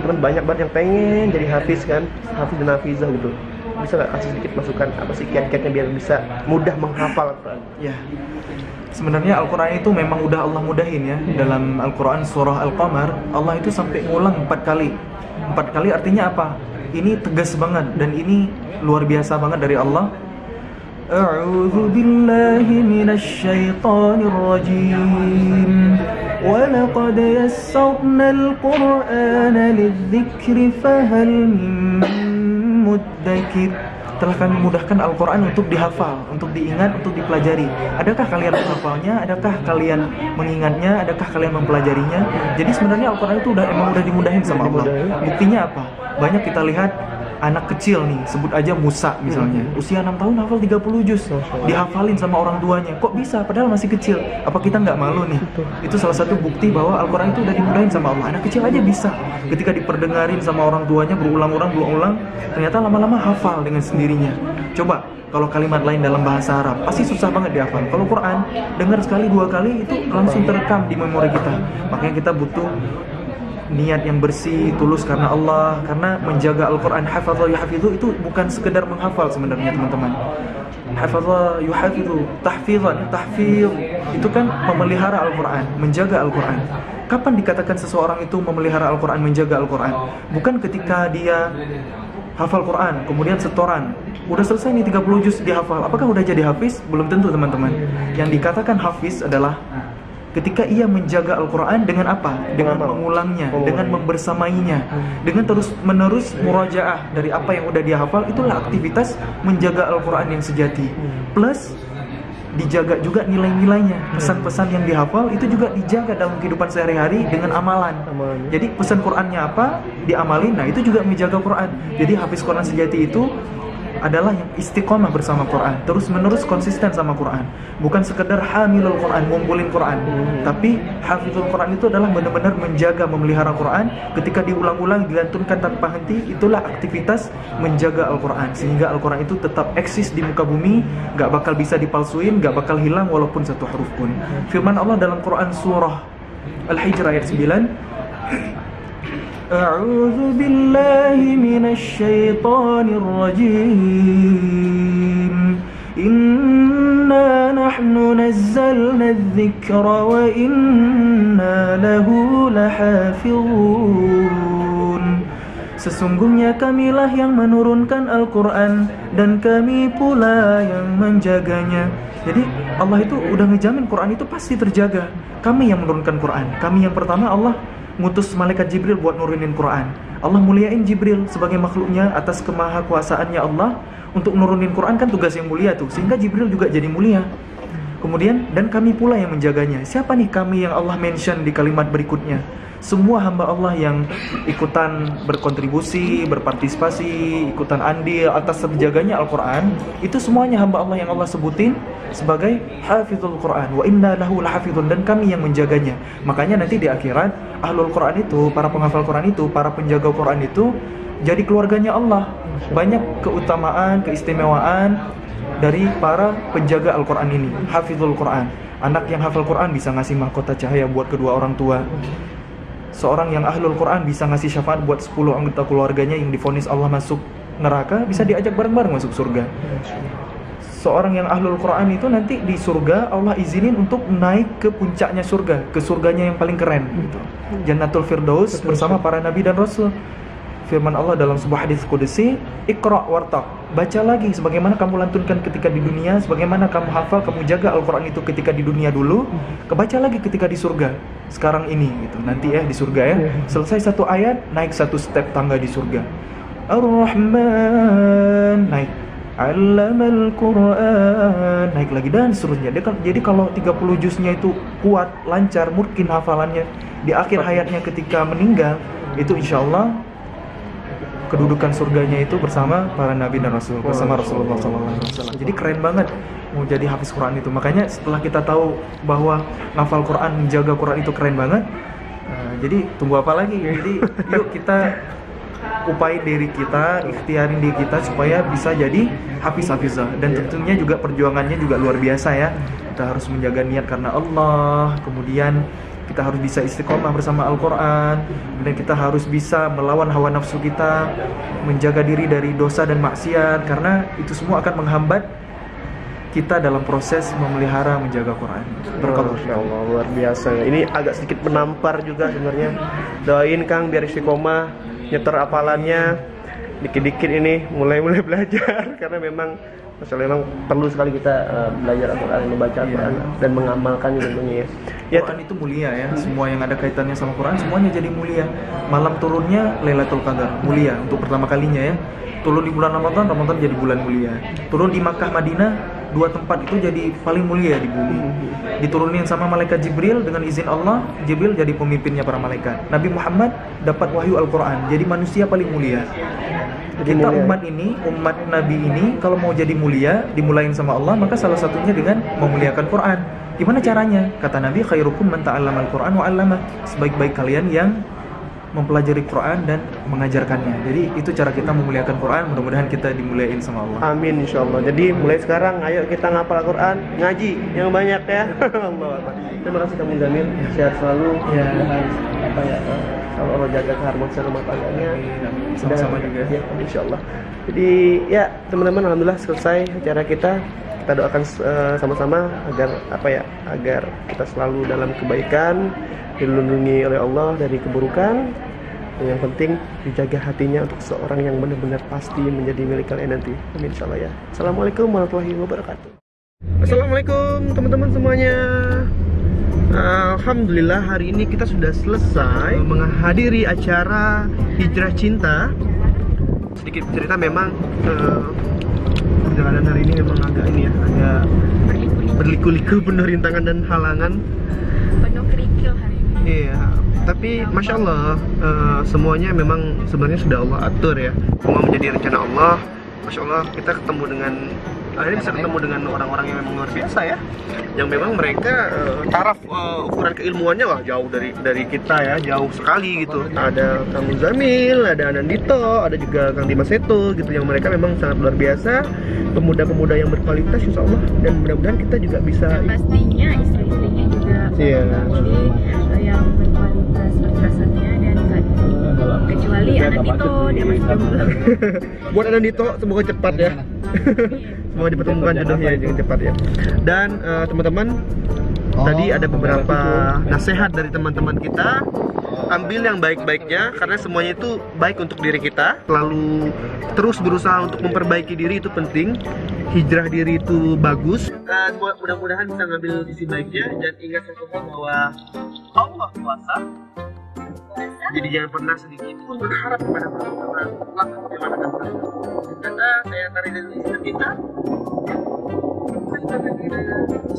teman-teman banyak banget yang pengen jadi hafiz kan, hafiz dan hafizah gitu. Bisa nggak kasih sedikit masukan apa sih kiat-kiatnya biar bisa mudah menghafal Al-Quran? Ya, sebenarnya Al-Quran itu memang udah Allah mudahin ya. Dalam Al-Quran surah Al-Qamar, Allah itu sampai ngulang 4 kali. 4 kali artinya apa? Ini tegas banget dan ini luar biasa banget dari Allah. A'udzu billahi minasy syaithanir rajim. Wa laqad yassarnal Qur'ana lidzikri fahal min muddakir. Telah kami mudahkan Al-Quran untuk dihafal, untuk diingat, untuk dipelajari. Adakah kalian menghafalnya? Adakah kalian mengingatnya? Adakah kalian mempelajarinya? Jadi sebenarnya Al-Quran itu emang udah dimudahin sama Allah. Buktinya apa? Banyak kita lihat anak kecil nih, sebut aja Musa misalnya, usia 6 tahun hafal 30 juz, dihafalin sama orang tuanya. Kok bisa? Padahal masih kecil. Apa kita nggak malu nih? Itu salah satu bukti bahwa Al-Quran itu udah dimudahin sama Allah. Anak kecil aja bisa. Ketika diperdengarin sama orang tuanya berulang-ulang, ternyata lama-lama hafal dengan sendirinya. Coba kalau kalimat lain dalam bahasa Arab pasti susah banget dihafal. Kalau Quran, dengar sekali 2 kali itu langsung terekam di memori kita. Makanya kita butuh niat yang bersih, tulus karena Allah, karena menjaga Al-Quran. Hafadha yuhafidhu itu bukan sekedar menghafal sebenarnya teman-teman. Hafadha yuhafidhu, tahfidhan, tahfidh itu kan memelihara Al-Quran, menjaga Al-Quran. Kapan dikatakan seseorang itu memelihara Al-Quran, menjaga Al-Quran? Bukan ketika dia hafal Quran, kemudian setoran, udah selesai nih 30 juz dihafal, apakah udah jadi hafiz? Belum tentu teman-teman. Yang dikatakan hafiz adalah ketika ia menjaga Al-Quran dengan apa? Dengan mengulangnya, dengan membersamainya, dengan terus-menerus murajaah dari apa yang udah dia hafal. Itulah aktivitas menjaga Al-Quran yang sejati. Plus dijaga juga nilai-nilainya, pesan-pesan yang dihafal itu juga dijaga dalam kehidupan sehari-hari dengan amalan. Jadi pesan Qurannya apa, diamalin, nah itu juga menjaga Quran. Jadi hafiz Quran sejati itu adalah yang istiqomah bersama Quran, terus menerus konsisten sama Quran, bukan sekedar hamilul Quran, ngumpulin Quran, tapi hafizul Quran itu adalah benar-benar menjaga, memelihara Quran. Ketika diulang-ulang, dilantunkan tanpa henti, itulah aktivitas menjaga Al-Quran, sehingga Al-Quran itu tetap eksis di muka bumi, gak bakal bisa dipalsuin, gak bakal hilang walaupun satu huruf pun. Firman Allah dalam Quran surah Al-Hijr ayat 9, A'udzu billahi minasy syaithanir rajim. Inna nahnu nazzalna adh-dhikra wa inna lahu lahafizun. Sesungguhnya kamilah yang menurunkan Al-Quran dan kami pula yang menjaganya. Jadi Allah itu udah ngejamin Quran itu pasti terjaga. Kami yang menurunkan Quran. Kami yang pertama, Allah ngutus malaikat Jibril buat nurunin Quran. Allah muliain Jibril sebagai makhluknya atas kemahakuasaannya Allah untuk nurunin Quran, kan tugas yang mulia tuh, sehingga Jibril juga jadi mulia. Kemudian, dan kami pula yang menjaganya. Siapa nih kami yang Allah mention di kalimat berikutnya? Semua hamba Allah yang ikutan berkontribusi, berpartisipasi, ikutan andil atas terjaganya Al-Quran, itu semuanya hamba Allah yang Allah sebutin sebagai hafizul Quran. Wa inna lahu lahafizun, dan kami yang menjaganya. Makanya nanti di akhirat, ahlul Quran itu, para penghafal Quran itu, para penjaga Quran itu jadi keluarganya Allah. Banyak keutamaan, keistimewaan dari para penjaga Al-Quran ini, hafizul Quran. Anak yang hafal Quran bisa ngasih mahkota cahaya buat kedua orang tua. Seorang yang ahlul Quran bisa ngasih syafaat buat 10 anggota keluarganya yang divonis Allah masuk neraka, bisa diajak bareng-bareng masuk surga. Seorang yang ahlul Quran itu nanti di surga Allah izinin untuk naik ke puncaknya surga, ke surganya yang paling keren gitu. Jannatul Firdaus bersama para nabi dan rasul. Firman Allah dalam sebuah hadis qudsi, Iqra wartaq, baca lagi sebagaimana kamu lantunkan ketika di dunia, sebagaimana kamu hafal, kamu jaga Al-Quran itu ketika di dunia dulu, kebaca lagi ketika di surga sekarang ini gitu. Nanti ya di surga ya, selesai satu ayat, naik satu step tangga di surga. Ar-Rahman, naik. Allamal Quran, naik lagi dan seterusnya. Jadi kalau 30 juznya itu kuat, lancar, mungkin hafalannya, di akhir hayatnya ketika meninggal, itu insya Allah kedudukan surganya itu bersama para nabi dan rasul, bersama Rasulullah SAW. Jadi keren banget mau jadi hafiz Quran itu. Makanya setelah kita tahu bahwa ngafal Quran, menjaga Quran itu keren banget, jadi tunggu apa lagi? Jadi yuk kita upayain diri kita, ikhtiarin diri kita supaya bisa jadi hafiz-hafizah. Dan tentunya juga perjuangannya juga luar biasa ya. Kita harus menjaga niat karena Allah, kemudian kita harus bisa istiqomah bersama Al-Quran, dan kita harus bisa melawan hawa nafsu kita, menjaga diri dari dosa dan maksiat, karena itu semua akan menghambat kita dalam proses memelihara menjaga Quran. Berkata Masya Allah, luar biasa. Ini agak sedikit menampar juga sebenarnya. Doain Kang biar istiqomah, nyetor hafalannya, dikit-dikit ini mulai belajar karena memang masalah memang perlu sekali kita belajar Al-Quran, membaca Al-Quran dan mengamalkannya tentunya ya. Ya, Quran itu mulia ya. Semua yang ada kaitannya sama Quran semuanya jadi mulia. Malam turunnya Lailatul Qadar, mulia untuk pertama kalinya ya. Turun di bulan Ramadan, Ramadan jadi bulan mulia. Turun di Makkah, Madinah, dua tempat itu jadi paling mulia di bumi. Diturunin sama malaikat Jibril, dengan izin Allah, Jibril jadi pemimpinnya para malaikat. Nabi Muhammad dapat wahyu Al-Quran, jadi manusia paling mulia. Kita umat ini, umat Nabi ini, kalau mau jadi mulia, dimulain sama Allah, maka salah satunya dengan memuliakan Quran. Gimana caranya? Kata Nabi, khairukum man ta'allama al-Quran wa 'allamah. Sebaik-baik kalian yang mempelajari Quran dan mengajarkannya. Jadi itu cara kita memuliakan Quran. Mudah-mudahan kita dimuliain sama Allah. amin insyaallah. Jadi mulai sekarang ayo kita ngapal Al-Quran, ngaji yang banyak ya. Allah. Terima kasih kamu Jamil, sehat selalu. Ya. Apa ya? Kalau Allah jaga keharmonisan rumah tangganya, Sama-sama juga. Ya, insyaallah. Jadi ya teman-teman, alhamdulillah selesai acara kita. Kita doakan sama-sama agar apa ya? Agar kita selalu dalam kebaikan, dilindungi oleh Allah dari keburukan. Dan yang penting dijaga hatinya untuk seorang yang benar-benar pasti menjadi milik kalian nanti. Amin insyaallah ya. Assalamualaikum warahmatullahi wabarakatuh. Assalamualaikum teman-teman semuanya. Alhamdulillah hari ini kita sudah selesai menghadiri acara Hijrah Cinta. Sedikit cerita memang perjalanan hari ini memang agak ini ya, agak berliku-liku, penuh rintangan dan halangan. Penuh kerikil hari ini. Iya, tapi masya Allah semuanya memang sebenarnya sudah Allah atur ya. Semua menjadi rencana Allah. Masya Allah kita ketemu dengan akhirnya bisa ketemu dengan orang-orang yang memang luar biasa ya, yang memang mereka taraf ukuran keilmuannya wah jauh dari kita ya, jauh sekali gitu. Ada Kang Muzamil, ada Anandito, ada juga Kang Dimas Seto gitu, yang mereka memang sangat luar biasa, pemuda-pemuda yang berkualitas insya Allah, dan mudah-mudahan kita juga bisa Pastinya istri-istrinya juga Iya. yang berkualitas perkasannya dan gak kecuali Anandito, dia masih jomblo. buat Anandito semoga cepat ya. Semoga dipertemukan jodohnya dengan cepat ya. Dan teman-teman, tadi ada beberapa nasihat dari teman-teman kita. Ambil yang baik-baiknya karena semuanya itu baik untuk diri kita. Lalu terus berusaha untuk memperbaiki diri itu penting. Hijrah diri itu bagus. Mudah-mudahan bisa ngambil sisi baiknya dan ingat satu hal bahwa Allah kuasa. Jadi jangan pernah sedikit pun berharap kepada orang lain. Bagaimana kata saya tarik dari kita.